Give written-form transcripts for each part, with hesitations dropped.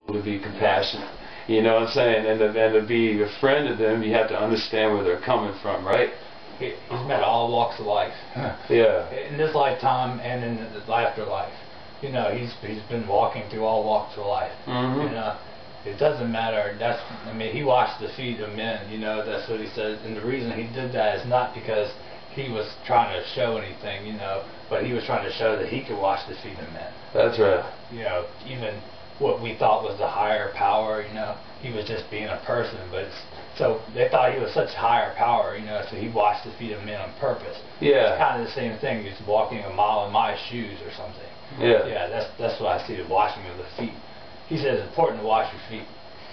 to be compassionate. You know what I'm saying? And to be a friend of them, you have to understand where they're coming from, right? He's met all walks of life. Yeah. In this lifetime and in the afterlife. You know, he's been walking through all walks of life. Mm-hmm. You know, it doesn't matter. I mean, he washed the feet of men. You know, that's what he said. And the reason he did that is not because he was trying to show anything, you know, but he was trying to show that he could wash the feet of men. That's right. You know, even what we thought was the higher power, you know, he was just being a person. But so they thought he was such higher power, you know, so he washed the feet of men on purpose. Yeah. It's kind of the same thing. He's walking a mile in my shoes or something. Yeah. Yeah, that's what I see, the washing of the feet. He says it's important to wash your feet.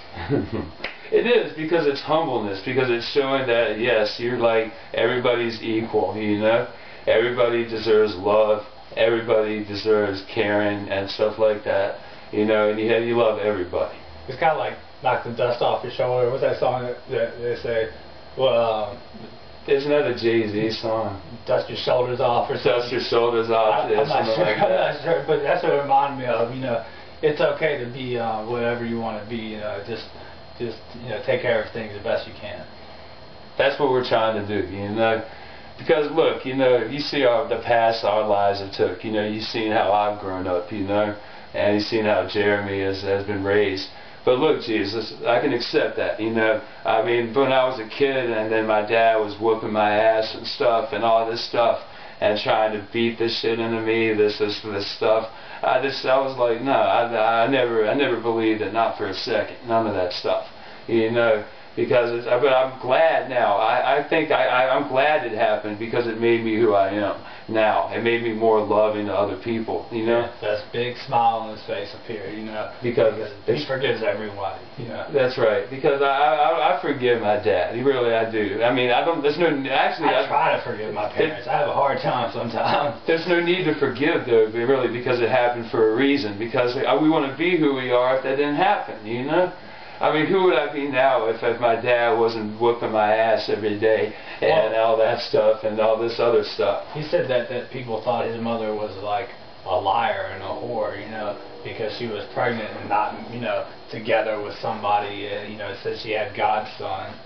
It is, because it's humbleness, because it's showing that, yes, you're like, everybody's equal, you know? Everybody deserves love, everybody deserves caring and stuff like that, you know, and you love everybody. It's kind of like knock the dust off your shoulder. What's that song that they say? Well, isn't that a Jay-Z song? Dust your shoulders off or something. Dust your shoulders off, I'm not sure, like that. I'm not sure, but that's what it reminded me of, you know. It's okay to be whatever you want to be, you know, just you know, take care of things the best you can. That's what we're trying to do, you know. Because look, you know, you see the past our lives have took, you know, you've seen how I've grown up, you know, and you've seen how Jeremy has been raised. But look, Jesus, I can accept that, you know. I mean, when I was a kid and then my dad was whooping my ass and stuff and all this stuff and trying to beat this shit into me, this stuff. I was like, no, I never believed it, not for a second, none of that stuff, you know, because but I'm glad now. I think I'm glad it happened because it made me who I am now. It made me more loving to other people, you know. That's big smile on his face up here, you know, because he forgives everybody, you know. That's right, because I forgive my dad. Really, I do. I mean, there's no, actually, I try to forgive my parents. I have a hard time sometimes. There's no need to forgive, though, really, because it happened for a reason. Because we want to be who we are if that didn't happen, you know? I mean, who would I be now if my dad wasn't whooping my ass every day and all that stuff and all this other stuff? He said that people thought his mother was like a liar and a whore, you know, because she was pregnant and not, you know, together with somebody, you know, said she had God's son.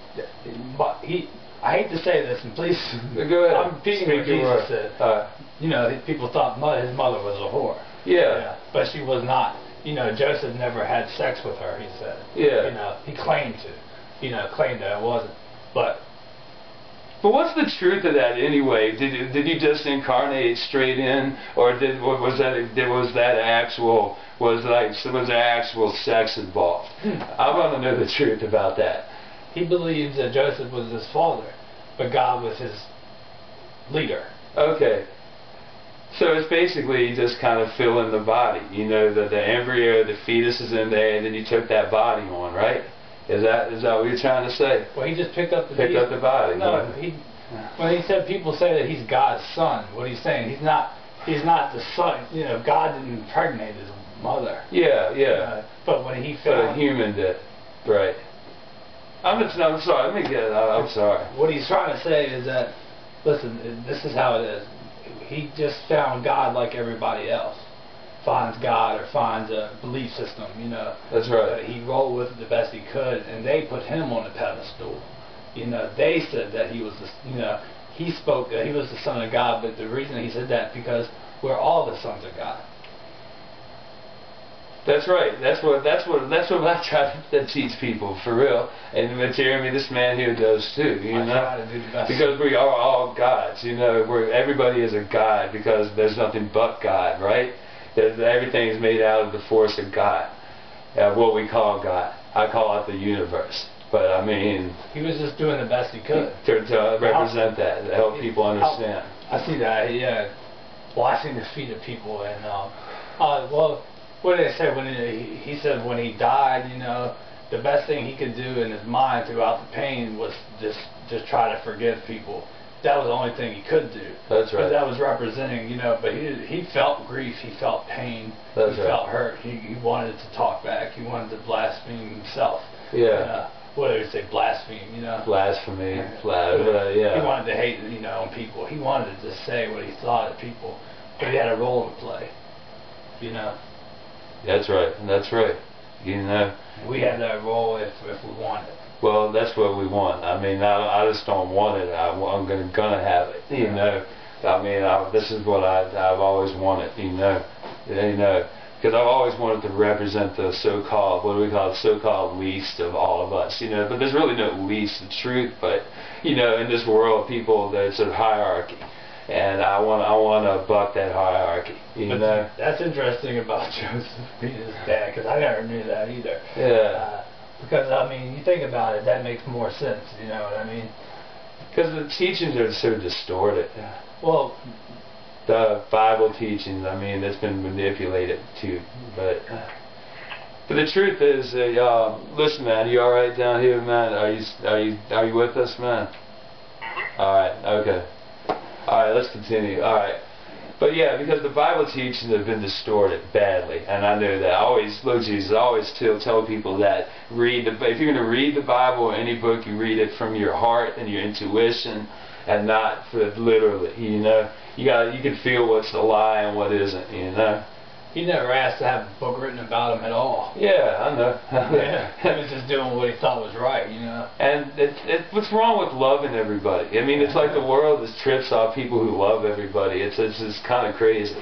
But I hate to say this, and please, go ahead. I'm repeating what Jesus said. You know, people thought his mother was a whore. Yeah. But she was not. You know, Joseph never had sex with her, he said. Yeah. You know, he claimed to. You know, claimed that it wasn't. But what's the truth of that anyway? Did you just incarnate straight in, or was there actual sex involved? I want to know the truth about that. He believes that Joseph was his father, but God was his leader. Okay. So it's basically just kind of filling the body. You know, the embryo, the fetus is in there, and then you took that body on, right? Is that what you're trying to say? Well, he just picked up the body. No, when he said people say that he's God's son, what he's saying, he's not the son. You know, God didn't impregnate his mother. Yeah. But when he fell, but a human did, right? I'm sorry. Let me get it. I'm sorry. What he's trying to say is that, listen, this is how it is. He just found God like everybody else. Finds God or finds a belief system, you know. That's right. He rolled with it the best he could, and they put him on a pedestal. You know, they said that he was he spoke that he was the Son of God, but the reason he said that because we're all the sons of God. That's right. That's what I try to teach people, for real. And Jeremy, this man here, does too. You know, try to do the best. Because we are all gods. You know, everybody is a god because there's nothing but God, right? Everything is made out of the force of God. What we call God. I call it the universe. But I mean, he was just doing the best he could to represent that, to help people understand. I see that. Yeah, washing the feet of people, and well. What did they say when he said when he died? You know, the best thing he could do in his mind throughout the pain was just try to forgive people. That was the only thing he could do. That's right. But that was representing, you know. But he felt grief. He felt pain. That's he felt hurt. He wanted to talk back. He wanted to blaspheme himself. Yeah. What did they say? Blaspheme. You know. Blasphemy. Yeah. He wanted to hate, you know, on people. He wanted to say what he thought of people, but he had a role to play. You know. That's right. That's right. you know. We have that role if we want it. Well, that's what we want. I mean, I just don't want it. I'm gonna have it, you know. I mean, this is what I've always wanted, you know. Because I've always wanted to represent the so-called, what do we call it, so-called least of all of us, you know. But there's really no least of truth. But, you know, in this world of people, there's a hierarchy. And I want to buck that hierarchy, you know. That's interesting about Joseph being his dad, because I never knew that either. Yeah. Because, I mean, you think about it, that makes more sense, you know what I mean? Because the teachings are so distorted. Well, the Bible teachings, I mean, it's been manipulated too. But the truth is, listen, man, you all right down here, man? Are you with us, man? All right, okay. All right, let's continue. All right. But yeah, because the Bible teachings have been distorted badly, and I know that. I always, Lord Jesus, I always tell people that if you're going to read the Bible or any book, you read it from your heart and your intuition, and not literally. You know, you can feel what's a lie and what isn't. You know. He never asked to have a book written about him at all. Yeah, I know. Yeah, he was just doing what he thought was right, you know. And what's wrong with loving everybody? I mean, it's like the world just trips off people who love everybody. It's just kind of crazy.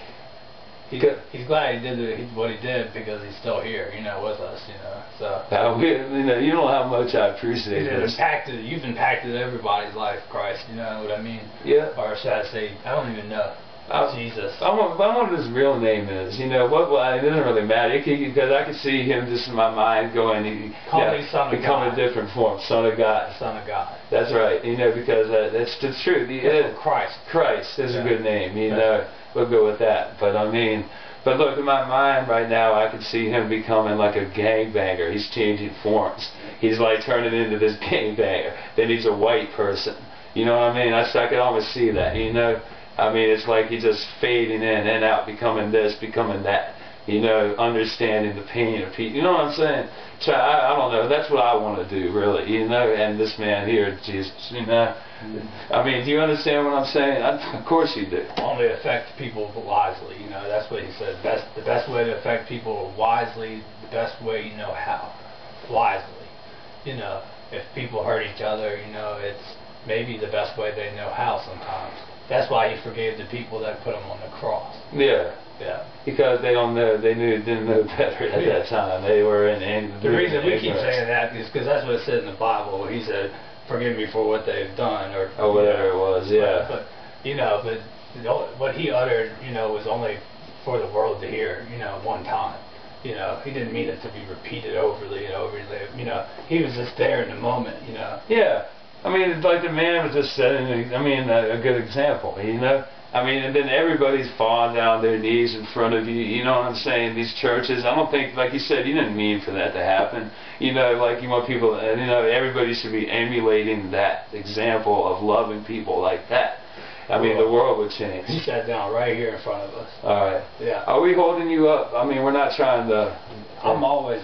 He's glad he did what he did because he's still here, you know, with us, you know. So. You know, you don't know how much I appreciate this. You've impacted everybody's life, Christ. You know what I mean? Yeah. Or should I say, I don't even know. Jesus. I wonder what his real name is. You know, it doesn't really matter. Because I can see him just in my mind going, become a different form. Son of God. Son of God. That's right. You know, because that's the truth. Christ. Christ is a good name. You know, we'll go with that. But I mean, but look, in my mind right now, I can see him becoming like a gangbanger. He's changing forms. He's like turning into this gangbanger. Then he's a white person. You know what I mean? I can almost see that. You know. I mean, it's like he's just fading in and out, becoming this, becoming that. You know, understanding the pain of people. You know what I'm saying? I don't know. That's what I want to do, really. You know, and this man here, Jesus, you know. I mean, do you understand what I'm saying? Of course you do. Only affect people wisely. You know, that's what he said. The best way to affect people wisely, the best way you know how. Wisely. You know, if people hurt each other, you know, it's maybe the best way they know how sometimes. That's why he forgave the people that put him on the cross. Yeah. Yeah. Because they didn't know better at that time. They were in the reason we keep saying that is because that's what it said in the Bible. He said, "Forgive me for what they've done," or whatever it was. Yeah. But you know, what he uttered, you know, was only for the world to hear. You know, one time. You know, he didn't mean it to be repeated overly and overly. You know, he was just there in the moment. You know. Yeah. I mean, it's like the man was just setting, a good example, you know? I mean, and then everybody's falling down their knees in front of you, you know what I'm saying? These churches, I don't think, like you said, you didn't mean for that to happen. You know, like you want people, you know, everybody should be emulating that example of loving people like that. I mean, the world would change. He sat down right here in front of us. All right. Yeah. Are we holding you up? I mean, we're not trying to... I'm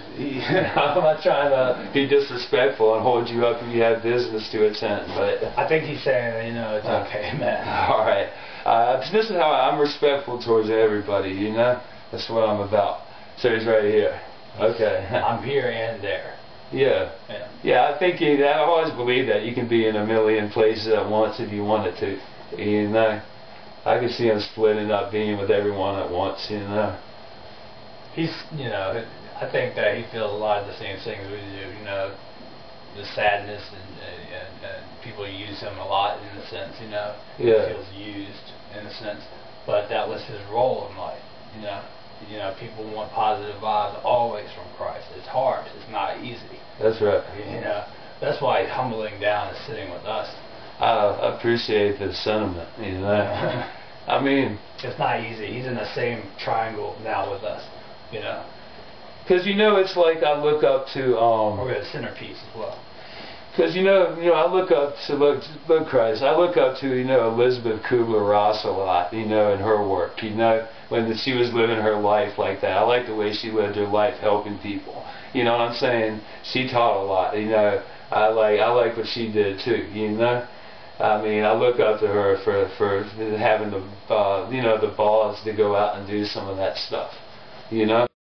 not trying to be disrespectful and hold you up if you have business to attend, but... I think he's saying, you know, it's okay, man. All right. This is how I'm respectful towards everybody, you know? That's what I'm about. So he's right here. Okay. I'm here and there. Yeah. Yeah, I think I always believe that you can be in a million places at once if you wanted to. You know, I can see him splitting up, being with everyone at once. You know, he's, you know, I think that he feels a lot of the same things we do. You know, the sadness and people use him a lot in a sense. You know, yeah. He feels used in a sense, but that was his role in life. You know, people want positive vibes always from Christ. It's hard. It's not easy. That's right. You know, that's why he's humbling down and sitting with us. I appreciate the sentiment, you know. I mean... It's not easy. He's in the same triangle now with us, you know. Because, you know, it's like I look up to... We're the centerpiece as well. Because, you know, I look up to, look Christ, I look up to, you know, Elizabeth Kubler-Ross a lot, you know, in her work, you know, when she was living her life like that. I like the way she lived her life helping people. You know what I'm saying? She taught a lot, you know. I like what she did, too, you know. I mean, I look up to her for having the, you know, the balls to go out and do some of that stuff, you know.